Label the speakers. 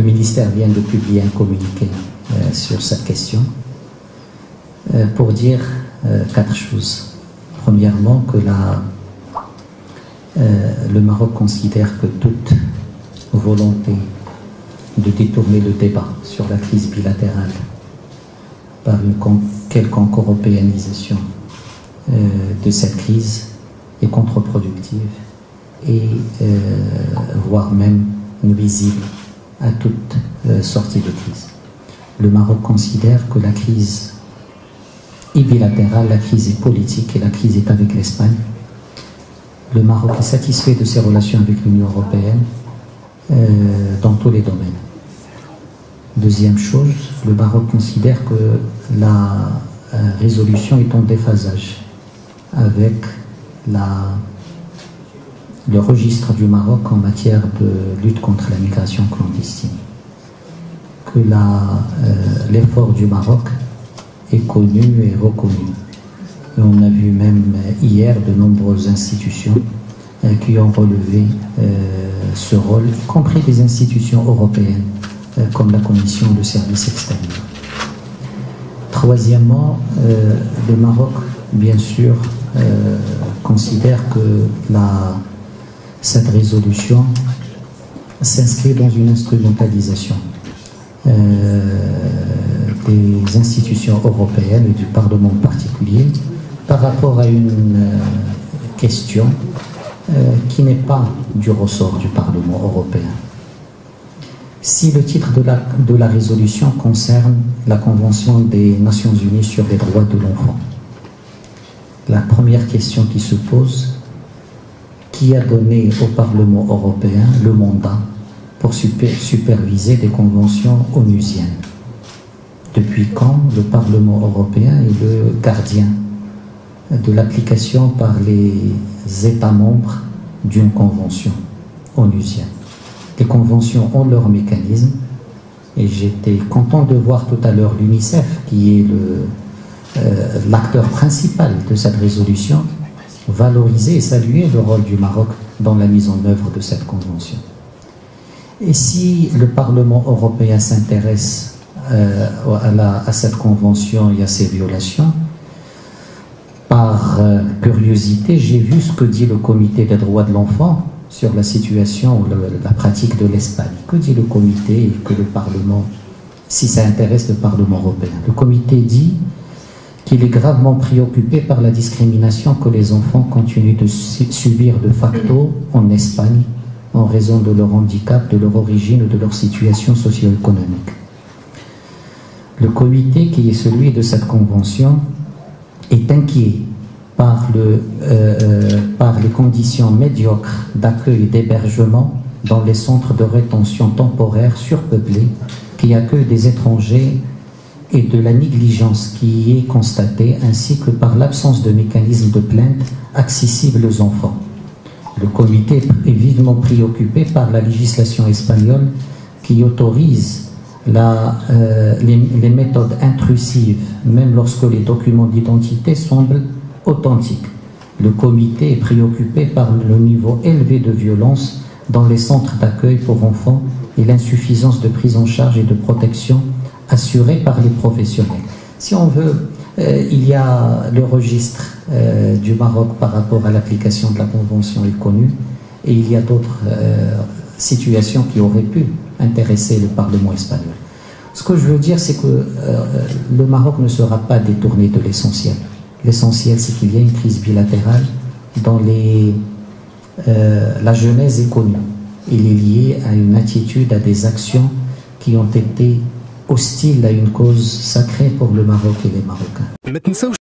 Speaker 1: ministère vient de publier un communiqué sur cette question pour dire 4 choses. Premièrement, que le Maroc considère que toute volonté de détourner le débat sur la crise bilatérale par une quelconque européanisation de cette crise est contre-productive et voire même nuisible à toute sortie de crise. Le Maroc considère que la crise est bilatérale, la crise est politique et la crise est avec l'Espagne. Le Maroc est satisfait de ses relations avec l'Union européenne dans tous les domaines. Deuxième chose, le Maroc considère que la résolution est en déphasage avec le registre du Maroc en matière de lutte contre la migration clandestine. Que l'effort du Maroc est connu et reconnu. Et on a vu même hier de nombreuses institutions qui ont relevé ce rôle, y compris des institutions européennes, comme la Commission de services extérieurs. Troisièmement, le Maroc, bien sûr, considère que cette résolution s'inscrit dans une instrumentalisation des institutions européennes et du Parlement en particulier par rapport à une question qui n'est pas du ressort du Parlement européen. Si le titre de la résolution concerne la Convention des Nations Unies sur les droits de l'enfant, la première question qui se pose: qui a donné au Parlement européen le mandat pour superviser des conventions onusiennes? Depuis quand le Parlement européen est le gardien de l'application par les États membres d'une convention onusienne? Les conventions ont leurs mécanismes et j'étais content de voir tout à l'heure l'UNICEF, qui est l'acteur principal de cette résolution, valoriser et saluer le rôle du Maroc dans la mise en œuvre de cette convention. Et si le Parlement européen s'intéresse à cette convention et à ses violations, par curiosité, j'ai vu ce que dit le Comité des droits de l'enfant sur la situation ou la pratique de l'Espagne. Que dit le comité et que le Parlement, si ça intéresse le Parlement européen? Le comité dit qu'il est gravement préoccupé par la discrimination que les enfants continuent de subir de facto en Espagne en raison de leur handicap, de leur origine ou de leur situation socio-économique. Le comité, qui est celui de cette convention, est inquiet par les conditions médiocres d'accueil et d'hébergement dans les centres de rétention temporaire surpeuplés qui accueillent des étrangers et de la négligence qui y est constatée, ainsi que par l'absence de mécanismes de plainte accessibles aux enfants. Le comité est vivement préoccupé par la législation espagnole qui autorise les méthodes intrusives, même lorsque les documents d'identité semblent authentiques. Le comité est préoccupé par le niveau élevé de violence dans les centres d'accueil pour enfants et l'insuffisance de prise en charge et de protection assurée par les professionnels. Si on veut, il y a le registre du Maroc par rapport à l'application de la Convention est connu, et il y a d'autres situations qui auraient pu intéresser le Parlement espagnol. Ce que je veux dire, c'est que le Maroc ne sera pas détourné de l'essentiel. L'essentiel, c'est qu'il y a une crise bilatérale dont la genèse est connue. Il est lié à une attitude, à des actions qui ont été hostiles à une cause sacrée pour le Maroc et les Marocains.